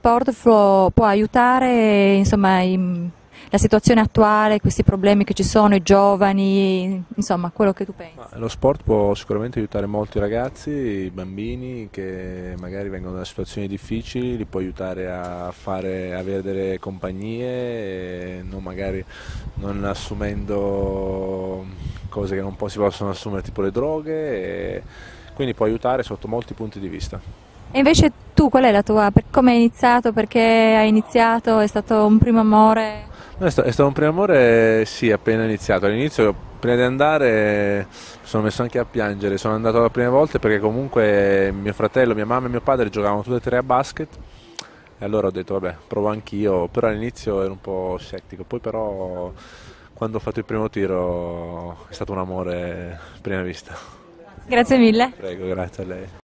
sport può aiutare, insomma, la situazione attuale, questi problemi che ci sono, i giovani, insomma, quello che tu pensi? Lo sport può sicuramente aiutare molti ragazzi, i bambini che magari vengono da situazioni difficili, li può aiutare avere delle compagnie, e magari non assumendo cose che non si possono assumere, tipo le droghe, e quindi può aiutare sotto molti punti di vista. E invece tu, qual è la tua, come hai iniziato, perché hai iniziato, è stato un primo amore? No, è stato un primo amore, sì, appena iniziato. All'inizio, prima di andare, mi sono messo anche a piangere. Sono andato la prima volta perché comunque mio fratello, mia mamma e mio padre giocavano tutti e tre a basket. E allora ho detto, vabbè, provo anch'io. Però all'inizio ero un po' scettico. Poi però, quando ho fatto il primo tiro, è stato un amore a prima vista. Grazie mille. Prego, grazie a lei.